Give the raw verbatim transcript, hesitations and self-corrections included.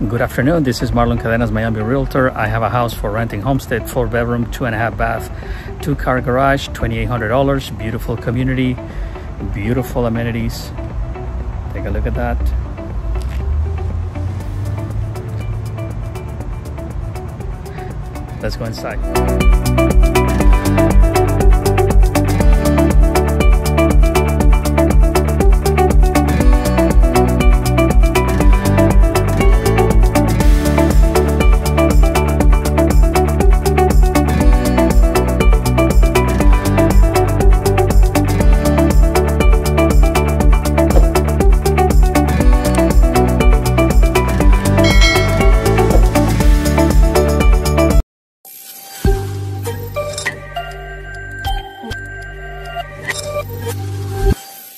Good afternoon, this is Marlon Cadenas, Miami Realtor. I have a house for renting, Homestead, four bedroom, two and a half bath, two car garage, twenty-eight hundred dollars. Beautiful community, beautiful amenities. Take a look at that. Let's go inside.